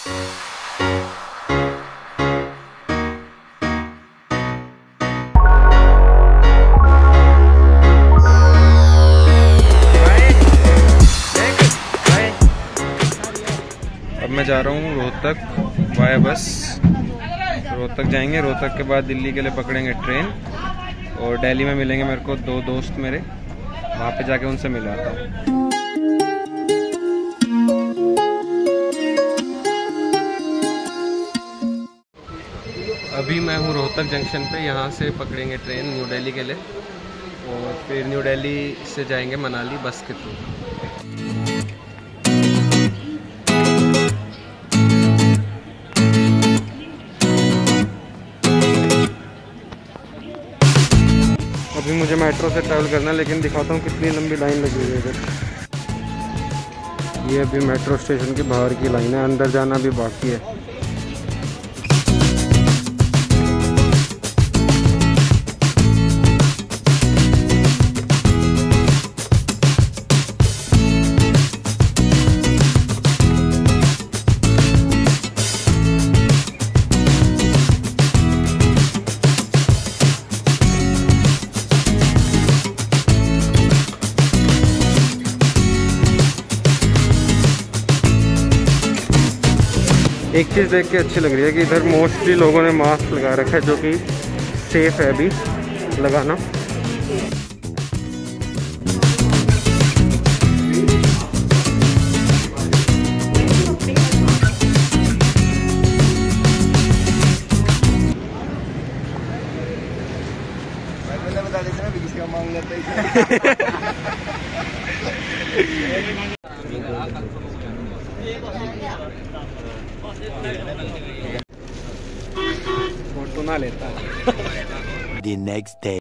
अब मैं जा रहा हूँ रोहतक वाया बस। रोहतक जाएंगे, रोहतक के बाद दिल्ली के लिए पकड़ेंगे ट्रेन और दिल्ली में मिलेंगे मेरे को 2 दोस्त मेरे, वहाँ पे जाके उनसे मिलवाता हूँ। अभी मैं हूँ रोहतक जंक्शन पे, यहाँ से पकड़ेंगे ट्रेन न्यू दिल्ली के लिए और फिर न्यू दिल्ली से जाएंगे मनाली बस के थ्रू। अभी मुझे मेट्रो से ट्रैवल करना है, लेकिन दिखाता हूँ कितनी लंबी लाइन लगी हुई है इधर। ये अभी मेट्रो स्टेशन के बाहर की लाइन है, अंदर जाना भी बाकी है। एक चीज़ देख के अच्छी लग रही है कि इधर मोस्टली लोगों ने मास्क लगा रखा है, जो कि सेफ है अभी लगाना। फोटो ना लेता। The next day.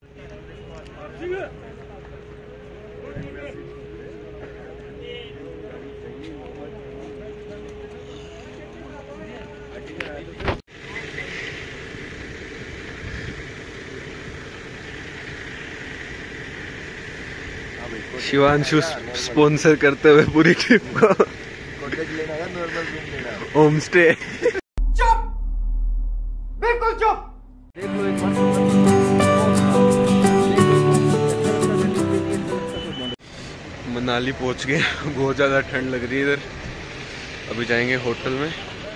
Shivanshu sponsor करते हुए पूरी ट्रिप को होम स्टे। चुप, बिल्कुल चुप। मनाली पहुंच गए, बहुत ज़्यादा ठंड लग रही है इधर। अभी जाएंगे होटल में।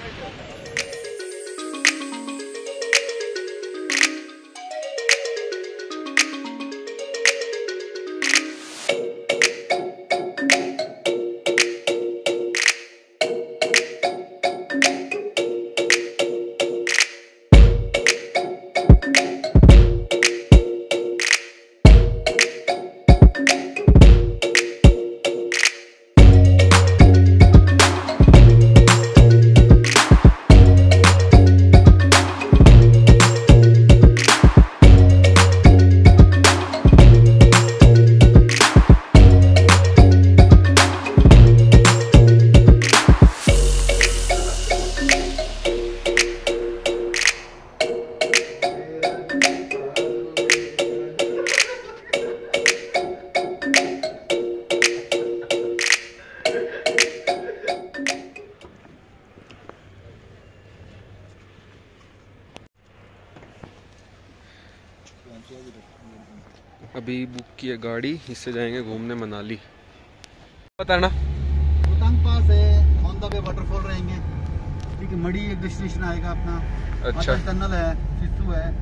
अभी बुक की है गाड़ी, इससे जाएंगे घूमने मनाली। बताना रोहतांग पास है, ऑन द वे वाटरफॉल रहेंगे, ठीक है। मड़ी एक डेस्टिनेशन आएगा अपना। अच्छा। टनल है, सिस्सू है,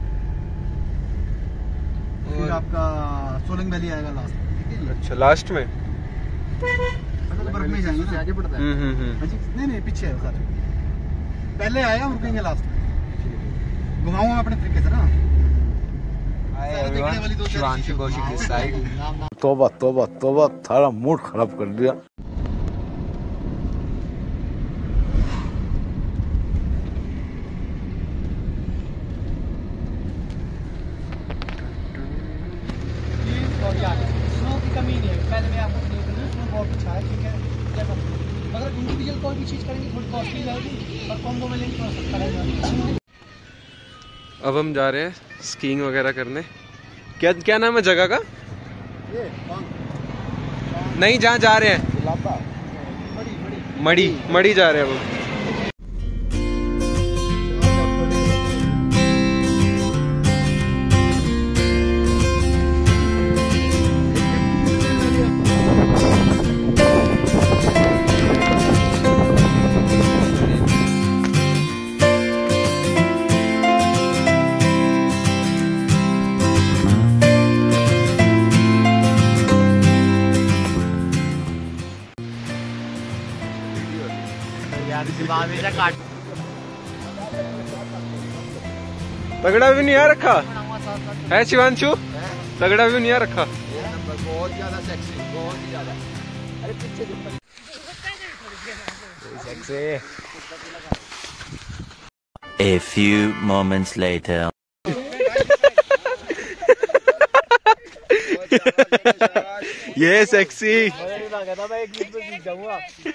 फिर आपका सोलंग वैली आएगा लास्ट, ठीक है। अच्छा, लास्ट में बर्फ में जाएंगे ना, आगे पड़ता है। नहीं पीछे है सर, पहले आया हम रुकेंगे लास्ट में। घुमाऊंगा अपने तरीके से ना। शिवांशु कौशिक इस साइड। तौबा तौबा तौबा, थारा मूड खराब कर दिया। स्नो की कमी नहीं है, पहले मैं आपको क्लियर कर दूं, स्नो बहुत अच्छा है, ठीक है। अगर इंडिविजुअल कोई भी चीज़ करेंगे थोड़ी कॉस्टली जाएगी, और कॉम्बो में लेंगे थोड़ा सस्ता रहेगा। अब हम जा रहे हैं स्कीइंग वगैरह करने। क्या नाम है जगह का? नहीं, जहाँ जा रहे हैं मड़ी जा रहे हैं वो। हमेशा काट तगड़ा भी नहीं आ रखा है शिवांशु, तगड़ा भी नहीं आ रखा। बहुत ज्यादा सेक्सी, बहुत ही ज्यादा। अरे पीछे sexy. A few moments later. ये सेक्सी। मैं एक मिनट में सीख जाऊंगा।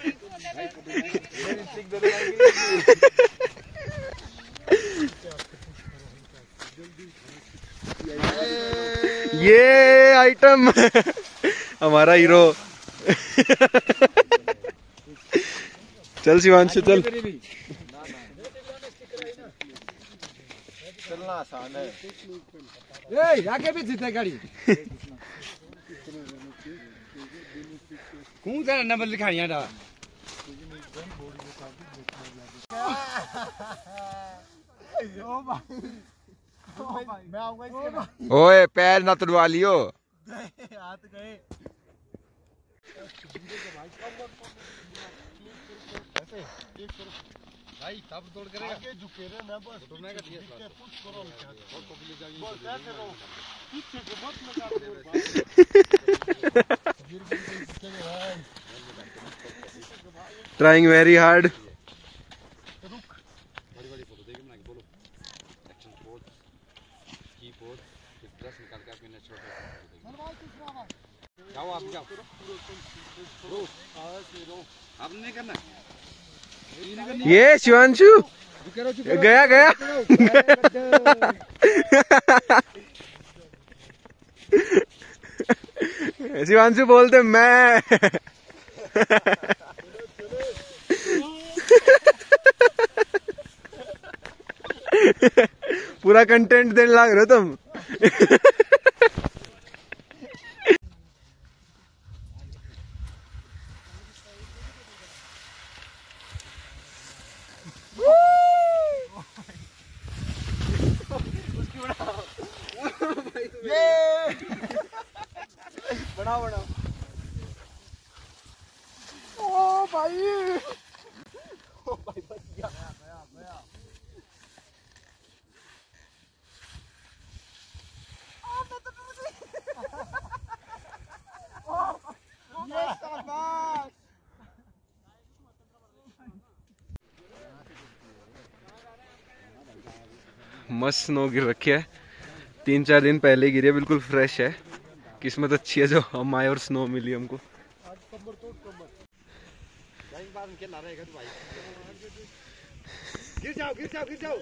ये आइटम हमारा हीरो। चल शिवांशु चल। चलना आसान है। आगे भी जीते गाड़ी कौन सा नंबर लिखाइया था ओए पैर ना तुड़वा लियो। हाथ गए भाई तब दौड़ करेगा आगे झुके रहे ना बस तो मैं कुछ करो बोल कैसे रहो पीछे को मत लगा ट्राइंग वेरी हार्ड। बड़ी बड़ी फोटो देखिए बना के बोलो एक्शन पोज की पोज ड्रेस निकाल के अपने छोटे जाओ आप जाओ अब नहीं करना ये शिवांशु गया गया। शिवांशु बोलते मैं। पूरा कंटेंट देने लग रहे हो तुम। बड़ा बड़ा ओ भाई बच गया मस्त स्नो गिर रखी है, 3-4 दिन पहले गिरी है, बिल्कुल फ्रेश है। किस्मत अच्छी है जो हम आए और स्नो मिली हमको। गिर जाओ गिर जाओ गिर जाओ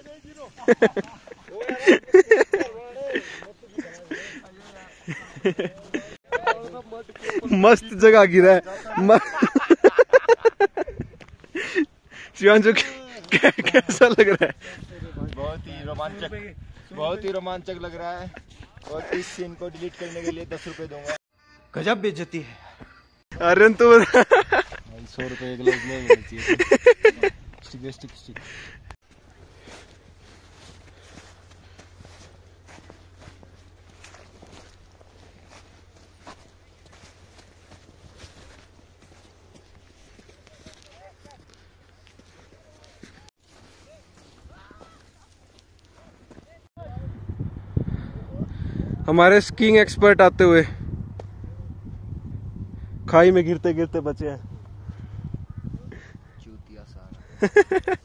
मस्त जगह गिरा है। शिवांशु कैसा लग रहा है? बहुत ही रोमांचक लग रहा है और इस सीन को डिलीट करने के लिए 10 रुपए दूंगा। गजब बेइज्जती है। अरे तू 100 रुपए एक लोग नहीं मिलना चाहिए। स्टिक हमारे स्कीइंग एक्सपर्ट आते हुए खाई में गिरते गिरते बचे हैं। चूतिया सारा।